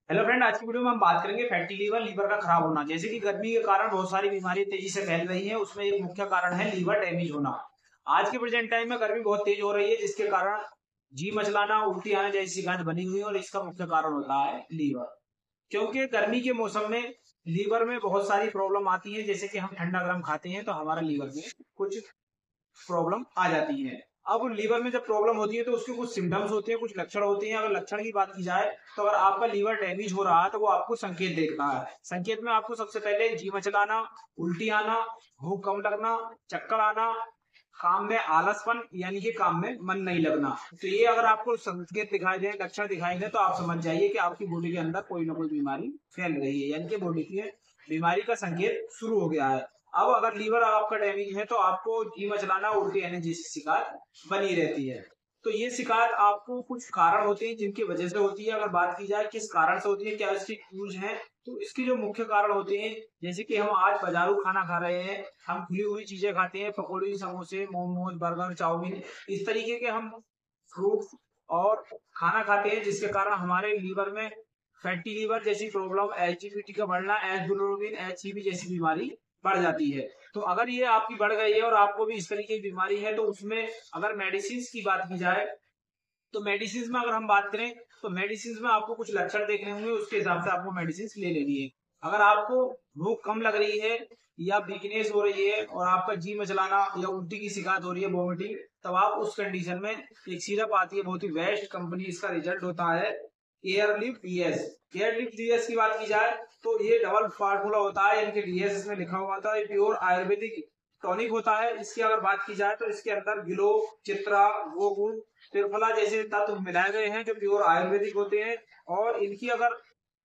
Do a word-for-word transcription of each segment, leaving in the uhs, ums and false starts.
Hello friend, आज की video में हम बात करेंगे फैटी लीवर लीवर का खराब होना। जैसे कि गर्मी के कारण बहुत सारी बीमारी तेजी से फैल रही है, उसमें एक मुख्य कारण है लीवर डैमेज होना। आज के प्रेजेंट टाइम में गर्मी बहुत तेज हो रही है, जिसके कारण जी मचलाना, उल्टी आना जैसी शिकायत बनी हुई है और इसका मुख्य कारण होता है लीवर। क्योंकि गर्मी के मौसम में लीवर में बहुत सारी प्रॉब्लम आती है। जैसे कि हम ठंडा गर्म खाते हैं तो हमारा लीवर में कुछ प्रॉब्लम आ जाती है। अब लीवर में जब प्रॉब्लम होती है तो उसके कुछ सिम्टम्स होते हैं, कुछ लक्षण होते हैं। अगर लक्षण की बात की जाए तो अगर आपका लीवर डैमेज हो रहा है तो वो आपको संकेत देख रहा है। संकेत में आपको सबसे पहले जी मचलाना, उल्टी आना, भूख कम लगना, चक्कर आना, काम में आलसपन यानी कि काम में मन नहीं लगना। तो ये अगर आपको संकेत दिखाई दे, लक्षण दिखाई दे, तो आप समझ जाइए कि आपकी बॉडी के अंदर कोई ना कोई बीमारी फैल रही है, यानी कि बॉडी की बीमारी का संकेत शुरू हो गया है। अब अगर लीवर आपका डैमेज है तो आपको जी मचलाना, उल्टी आने जैसी शिकायत बनी रहती है। तो ये शिकायत आपको कुछ कारण होते हैं जिनकी वजह से होती है। अगर बात की जाए किस कारण से होती है, क्या इसकी यूज है, तो इसके जो मुख्य कारण होते हैं, जैसे कि हम आज बाजारू खाना खा रहे हैं, हम खुली हुई चीजें खाते हैं, पकौड़ी, समोसे, मोमोज, बर्गर, चाउमीन, इस तरीके के हम फ्रूट्स और खाना खाते हैं, जिसके कारण हमारे लीवर में फैटी लीवर जैसी प्रॉब्लम, एच का बढ़ना, एच ग्लोबिन, एच जैसी बीमारी बढ़ जाती है। तो अगर ये आपकी बढ़ गई है और आपको भी इस तरीके की बीमारी है, तो उसमें अगर मेडिसिन की बात की जाए तो मेडिसिन में अगर हम बात करें तो मेडिसिन में आपको कुछ लक्षण देखने होंगे, उसके हिसाब से आपको मेडिसिन ले लेनी है। अगर आपको भूख कम लग रही है या वीकनेस हो रही है और आपका जी मचलाना या उल्टी की शिकायत हो रही है, वॉमिटिंग, तब आप उस कंडीशन में एक सिरप आती है, बहुत ही बेस्ट कंपनी, इसका रिजल्ट होता है एयरलिफ्ट डीएस। एयरलिफ्ट डीएस की बात की जाए तो ये डबल फार्मूला होता है, यानी कि डीएस इसमें लिखा हुआ था। ये प्योर आयुर्वेदिक टॉनिक होता है। इसकी अगर बात की जाए तो इसके अंदर गिलो, चित्रा, गोगुण, त्रिफला जैसे तत्व मिलाए गए हैं जो प्योर आयुर्वेदिक होते हैं। और इनकी अगर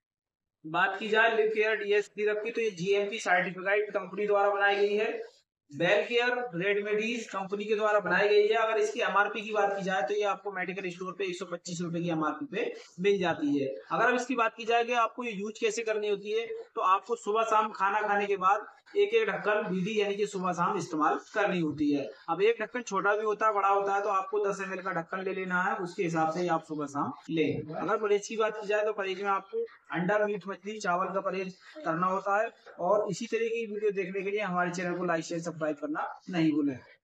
बात की जाए लिव केयर डीएस सिरप की, तो ये जीएमपी सर्टिफाइड कंपनी द्वारा बनाई गई है। बेल केयर रेडमेडीज कंपनी के द्वारा बनाई गई है। अगर इसकी एमआरपी की बात की जाए तो ये आपको मेडिकल स्टोर पे एक सौ पच्चीस रुपए की एमआरपी पे मिल जाती है। अगर अब इसकी बात की जाए कि आपको ये यूज कैसे करनी होती है, तो आपको सुबह शाम खाना खाने के बाद एक एक ढक्कन बीडी यानी कि सुबह शाम इस्तेमाल करनी होती है। अब एक ढक्कन छोटा भी होता है, बड़ा होता है, तो आपको दस एम एल का ढक्कन ले लेना है, उसके हिसाब से ही आप सुबह शाम लें। अगर परहेज की बात की जाए तो परहेज में आपको अंडा, मीट, मछली, चावल का परहेज करना होता है। और इसी तरह की वीडियो देखने के लिए हमारे चैनल को लाइक शेयर सब्सक्राइब करना नहीं भूलें।